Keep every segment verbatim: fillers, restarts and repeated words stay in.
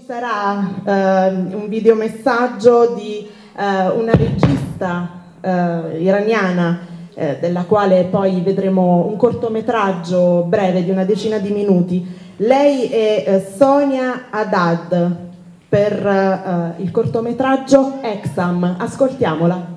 sarà eh, un videomessaggio di eh, una regista eh, iraniana, eh, della quale poi vedremo un cortometraggio breve di una decina di minuti. Lei è eh, Sonia Haddad per eh, il cortometraggio Exam. Ascoltiamola.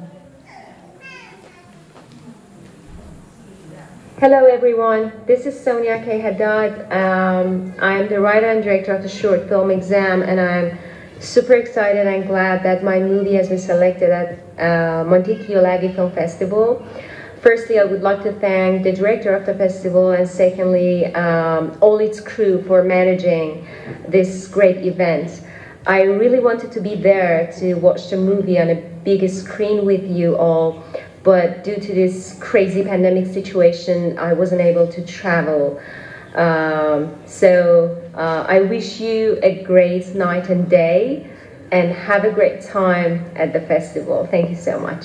Hello everyone, this is Sonia K. Haddad. Um, I'm the writer and director of the short film Exam, and I'm super excited and glad that my movie has been selected at uh, Montecchio Laghi Film Festival. Firstly, I would like to thank the director of the festival, and secondly, um, all its crew for managing this great event. I really wanted to be there to watch the movie on a big screen with you all, but due to this crazy pandemic situation, I wasn't able to travel. Um, so uh, I wish you a great night and day, and have a great time at the festival. Thank you so much.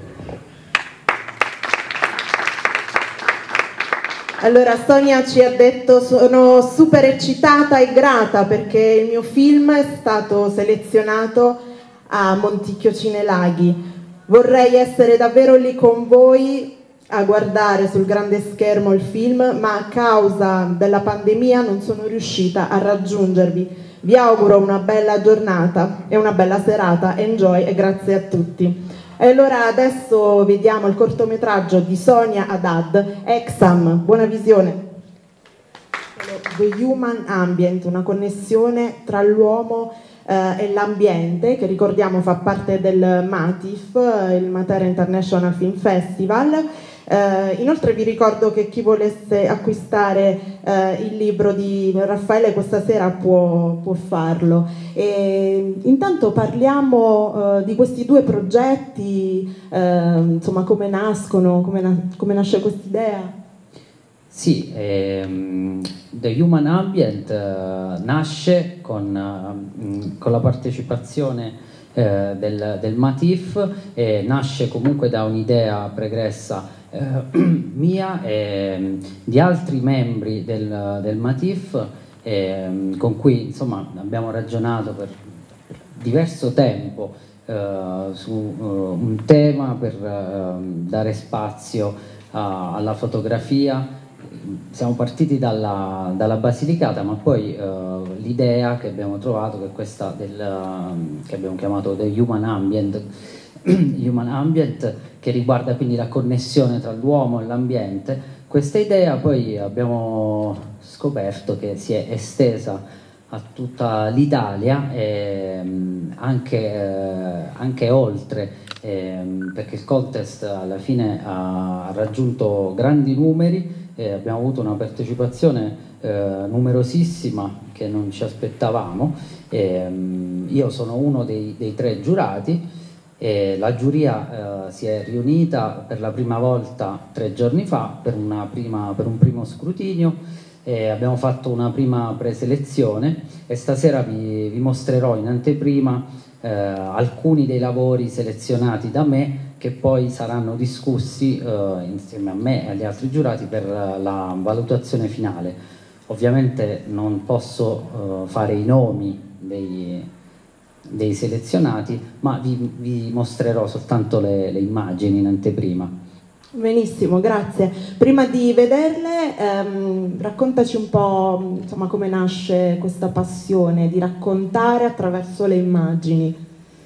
Allora, Sonia ci ha detto: sono super eccitata e grata perché il mio film è stato selezionato a Montecchio Cinelaghi. Vorrei essere davvero lì con voi a guardare sul grande schermo il film, ma a causa della pandemia non sono riuscita a raggiungervi. Vi auguro una bella giornata e una bella serata. Enjoy e grazie a tutti. E allora adesso vediamo il cortometraggio di Sonia Haddad, Exam. Buona visione. The Human Ambient, una connessione tra l'uomo Uh, e l'ambiente, che ricordiamo fa parte del MATIF, il Matera International Film Festival. Uh, inoltre vi ricordo che chi volesse acquistare uh, il libro di Raffaele questa sera può, può farlo. E intanto parliamo uh, di questi due progetti, uh, insomma, come nascono, come, na- come nasce quest'idea. Sì, ehm, The Human Ambient eh, nasce con, eh, con la partecipazione eh, del, del MATIF, e nasce comunque da un'idea pregressa eh, mia e di altri membri del, del MATIF, eh, con cui insomma abbiamo ragionato per diverso tempo eh, su uh, un tema per uh, dare spazio uh, alla fotografia. Siamo partiti dalla, dalla Basilicata, ma poi uh, l'idea che abbiamo trovato, che è questa del, uh, che abbiamo chiamato The Human Ambient, Human Ambient, che riguarda quindi la connessione tra l'uomo e l'ambiente. Questa idea poi abbiamo scoperto che si è estesa a tutta l'Italia e anche, eh, anche oltre, eh, perché il contest alla fine ha raggiunto grandi numeri. Eh, abbiamo avuto una partecipazione eh, numerosissima che non ci aspettavamo. Eh, io sono uno dei, dei tre giurati, e la giuria eh, si è riunita per la prima volta tre giorni fa per, una prima, per un primo scrutinio. Eh, abbiamo fatto una prima preselezione e stasera vi, vi mostrerò in anteprima eh, alcuni dei lavori selezionati da me, che poi saranno discussi eh, insieme a me e agli altri giurati per la valutazione finale. Ovviamente non posso eh, fare i nomi dei, dei selezionati, ma vi, vi mostrerò soltanto le, le immagini in anteprima. Benissimo, grazie. Prima di vederle, ehm, raccontaci un po', insomma, come nasce questa passione di raccontare attraverso le immagini.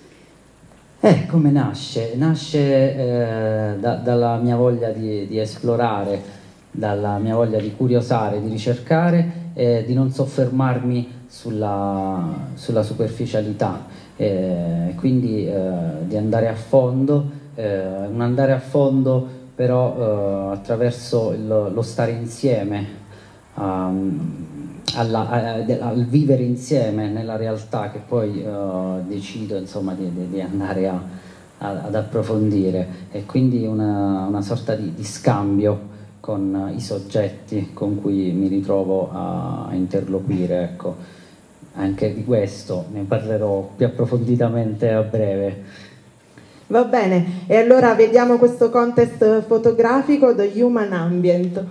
Eh, come nasce? Nasce eh, da, dalla mia voglia di, di esplorare, dalla mia voglia di curiosare, di ricercare e di non soffermarmi sulla, sulla superficialità, eh, quindi eh, di andare a fondo, eh, un andare a fondo però eh, attraverso il, lo stare insieme, um, alla, a, al vivere insieme nella realtà che poi uh, decido insomma di, di, di andare a, a, ad approfondire, e quindi una, una sorta di, di scambio con i soggetti con cui mi ritrovo a, a interloquire, ecco. Anche di questo ne parlerò più approfonditamente a breve. Va bene, e allora vediamo questo contest fotografico, The Human Ambient.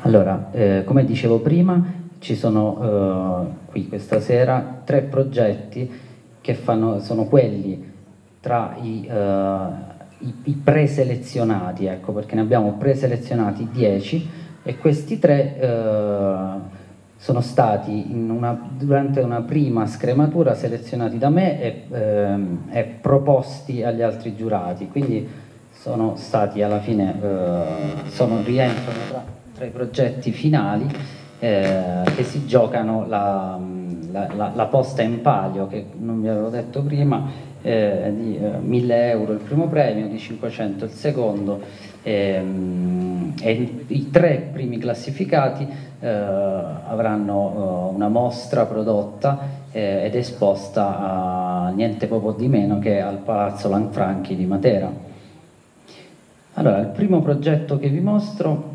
Allora, eh, come dicevo prima, ci sono eh, qui questa sera tre progetti che fanno, sono quelli tra i, eh, i, i preselezionati, ecco, perché ne abbiamo preselezionati dieci e questi tre eh, sono stati in una, durante una prima scrematura selezionati da me e, ehm, e proposti agli altri giurati, quindi sono stati alla fine, eh, sono, rientrano tra, tra i progetti finali eh, che si giocano la, la, la, la posta in palio, che non vi avevo detto prima, eh, di eh, mille euro il primo premio, di cinquecento il secondo, ehm, e i tre primi classificati eh, avranno eh, una mostra prodotta eh, ed esposta a niente poco di meno che al Palazzo Lanfranchi di Matera. Allora, il primo progetto che vi mostro,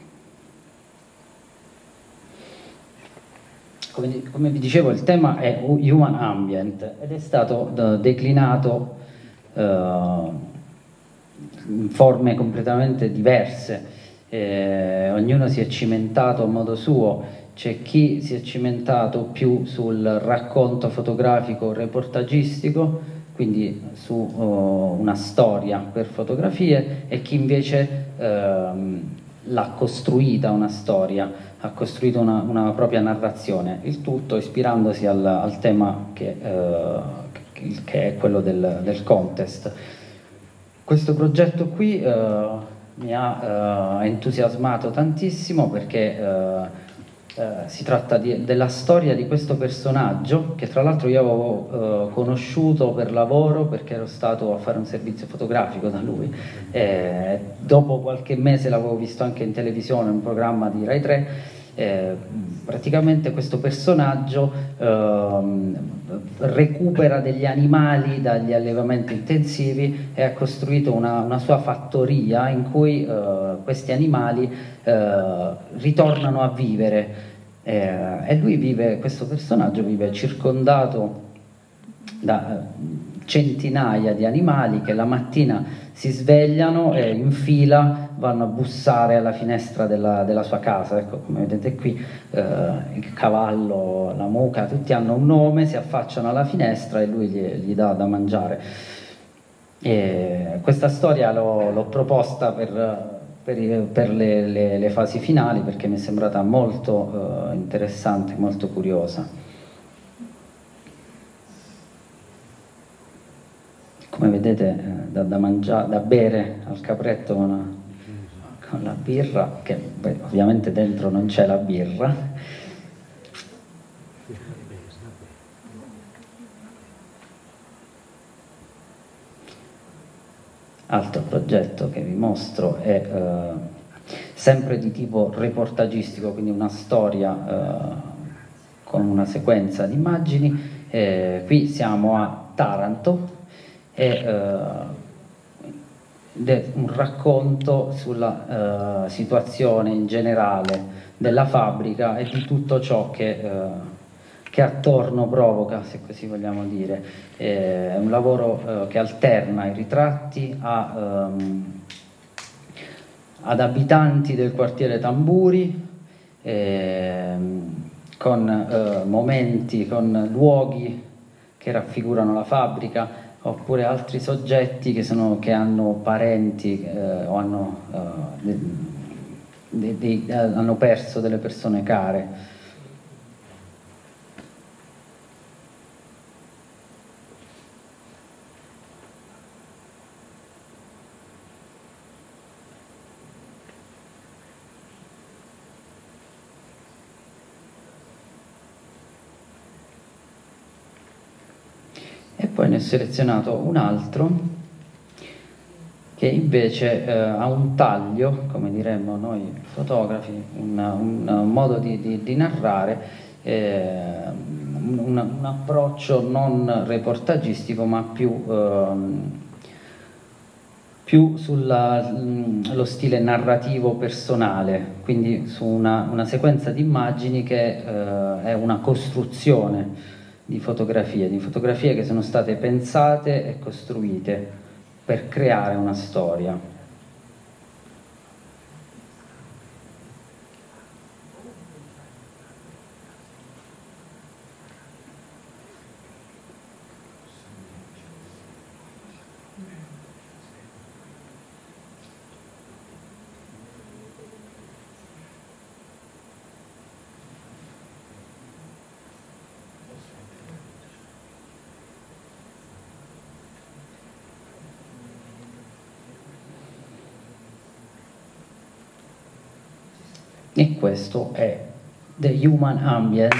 come, come vi dicevo, il tema è Human Ambient ed è stato uh, declinato uh, in forme completamente diverse, eh, ognuno si è cimentato a modo suo, c'è chi si è cimentato più sul racconto fotografico reportagistico, quindi su uh, una storia per fotografie, e chi invece uh, l'ha costruita una storia, ha costruito una, una propria narrazione, il tutto ispirandosi al, al tema che, uh, che è quello del, del contest. Questo progetto qui uh, mi ha uh, entusiasmato tantissimo perché uh, Uh, si tratta di, della storia di questo personaggio che tra l'altro io avevo uh, conosciuto per lavoro perché ero stato a fare un servizio fotografico da lui, e dopo qualche mese l'avevo visto anche in televisione, in un programma di Rai tre. Eh, praticamente questo personaggio uh, recupera degli animali dagli allevamenti intensivi e ha costruito una, una sua fattoria in cui uh, questi animali uh, ritornano a vivere, eh, e lui vive, questo personaggio vive circondato da centinaia di animali che la mattina si svegliano e in fila vanno a bussare alla finestra della, della sua casa. Ecco, come vedete qui, eh, il cavallo, la mucca, tutti hanno un nome, si affacciano alla finestra e lui gli, gli dà da mangiare. E questa storia l'ho proposta per, per, per le, le, le fasi finali perché mi è sembrata molto eh, interessante, molto curiosa. Come vedete, da, da, mangiare, da bere al capretto con, una, con la birra, che beh, ovviamente dentro non c'è la birra. Altro progetto che vi mostro è eh, sempre di tipo reportagistico, quindi una storia eh, con una sequenza di immagini. Eh, qui siamo a Taranto. È uh, un racconto sulla uh, situazione in generale della fabbrica e di tutto ciò che, uh, che attorno provoca, se così vogliamo dire. È un lavoro uh, che alterna i ritratti a, um, ad abitanti del quartiere Tamburi, eh, con uh, momenti, con luoghi che raffigurano la fabbrica, oppure altri soggetti che, sono, che hanno parenti eh, o hanno, uh, de, de, de, de, hanno perso delle persone care. E poi ne ho selezionato un altro che invece eh, ha un taglio, come diremmo noi fotografi, un, un modo di, di, di narrare, eh, un, un approccio non reportagistico ma più, eh, più sullo stile narrativo personale, quindi su una, una sequenza di immagini che eh, è una costruzione di fotografie, di fotografie che sono state pensate e costruite per creare una storia. E questo è The Human Ambient.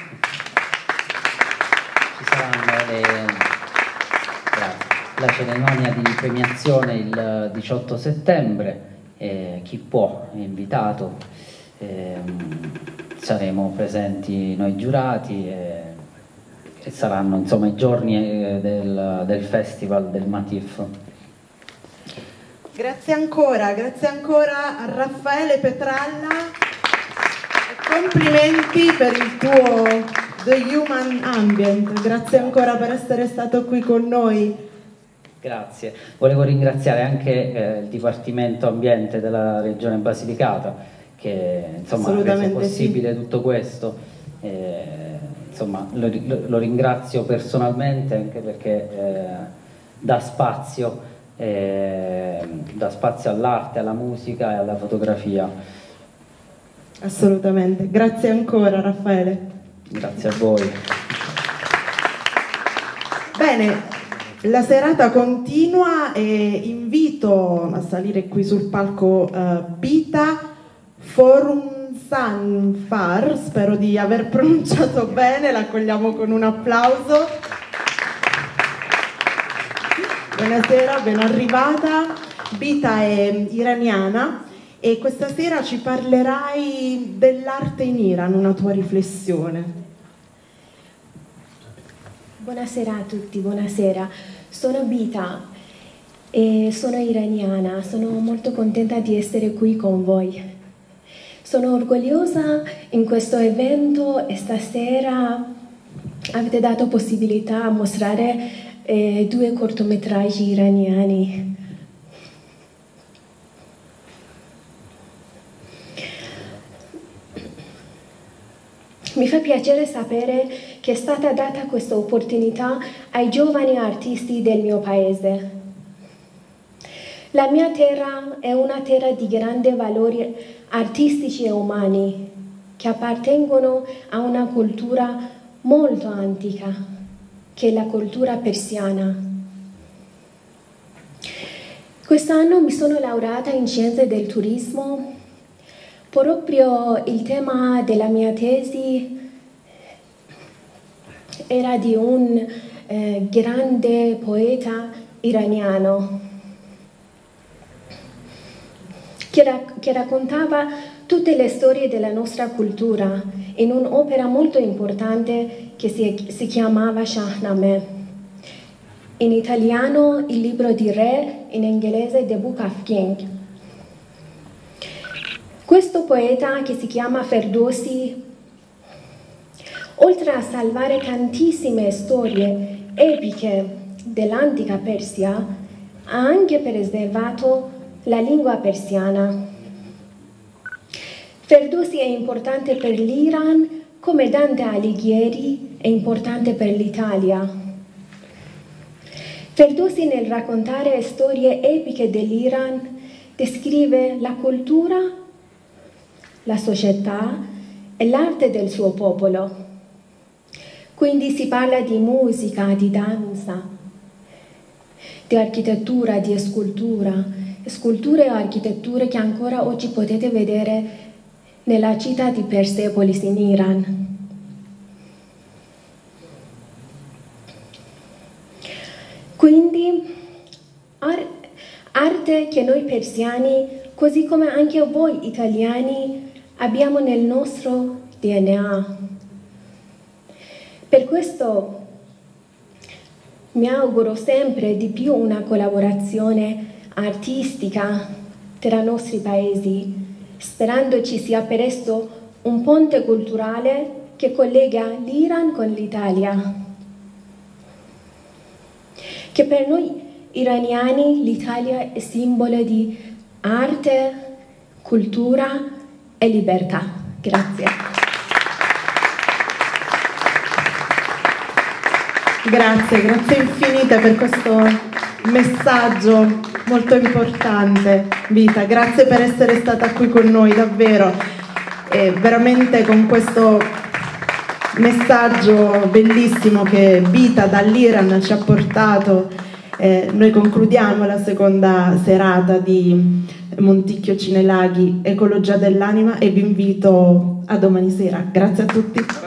Ci saranno le, la cerimonia di premiazione il diciotto settembre, e chi può è invitato, e, saremo presenti noi giurati e, e saranno insomma i giorni del, del festival del Matif. Grazie ancora, grazie ancora a Raffaele Petralla e complimenti per il tuo The Human Ambient, grazie ancora per essere stato qui con noi. Grazie, volevo ringraziare anche eh, il Dipartimento Ambiente della Regione Basilicata che insomma ha reso possibile sì. tutto questo, eh, insomma lo, lo, lo ringrazio personalmente anche perché eh, dà spazio E dà spazio all'arte, alla musica e alla fotografia. Assolutamente, grazie ancora Raffaele. Grazie a voi. Bene, la serata continua e invito a salire qui sul palco uh, Bita Forunsanfar, spero di aver pronunciato bene, l'accogliamo con un applauso. Buonasera, ben arrivata. Bita è iraniana e questa sera ci parlerai dell'arte in Iran, una tua riflessione. Buonasera a tutti, buonasera. Sono Bita e sono iraniana, sono molto contenta di essere qui con voi. Sono orgogliosa in questo evento e stasera avete dato possibilità a mostrare Eh, due cortometraggi iraniani. Mi fa piacere sapere che è stata data questa opportunità ai giovani artisti del mio paese. La mia terra è una terra di grandi valori artistici e umani che appartengono a una cultura molto antica, che è la cultura persiana. Quest'anno mi sono laureata in scienze del turismo. Proprio il tema della mia tesi era di un eh, grande poeta iraniano che, rac- che raccontava tutte le storie della nostra cultura in un'opera molto importante che si, si chiamava Shahnameh. In italiano il libro di re, in inglese The Book of King. Questo poeta che si chiama Ferdowsi, oltre a salvare tantissime storie epiche dell'antica Persia, ha anche preservato la lingua persiana. Ferdowsi è importante per l'Iran come Dante Alighieri è importante per l'Italia. Ferdowsi nel raccontare storie epiche dell'Iran descrive la cultura, la società e l'arte del suo popolo. Quindi si parla di musica, di danza, di architettura, di scultura, sculture e architetture che ancora oggi potete vedere nella città di Persepolis in Iran. Quindi ar- arte che noi persiani, così come anche voi italiani, abbiamo nel nostro D N A. Per questo mi auguro sempre di più una collaborazione artistica tra i nostri paesi, sperando ci sia presto un ponte culturale che collega l'Iran con l'Italia. Che per noi iraniani l'Italia è simbolo di arte, cultura e libertà. Grazie. Grazie, grazie infinite per questo messaggio molto importante, Bita. Grazie per essere stata qui con noi, davvero. E veramente con questo messaggio bellissimo che Bita dall'Iran ci ha portato Eh, noi concludiamo la seconda serata di Monticchio Cinelaghi Ecologia dell'Anima e vi invito a domani sera. Grazie a tutti.